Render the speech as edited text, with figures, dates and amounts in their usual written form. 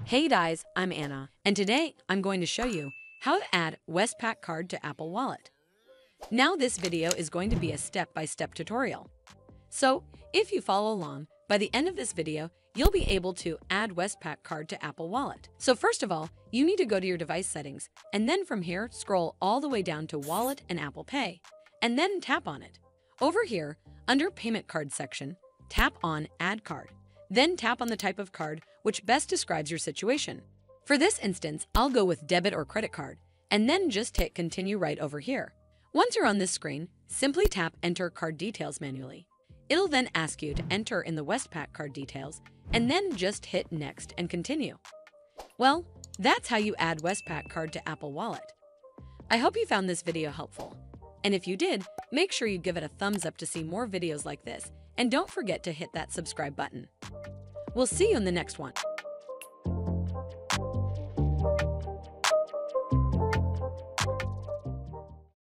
Hey guys, I'm Anna, and today I'm going to show you how to add Westpac Card to Apple Wallet. Now this video is going to be a step-by-step tutorial. So, if you follow along, by the end of this video, you'll be able to add Westpac Card to Apple Wallet. So first of all, you need to go to your device settings, and then from here, scroll all the way down to Wallet and Apple Pay, and then tap on it. Over here, under Payment Card section, tap on Add Card. Then tap on the type of card which best describes your situation. For this instance, I'll go with debit or credit card, and then just hit Continue right over here. Once you're on this screen, simply tap Enter Card Details manually. It'll then ask you to enter in the Westpac card details, and then just hit Next and Continue. Well, that's how you add Westpac Card to Apple Wallet. I hope you found this video helpful. And if you did, make sure you give it a thumbs up to see more videos like this, and don't forget to hit that subscribe button. We'll see you in the next one.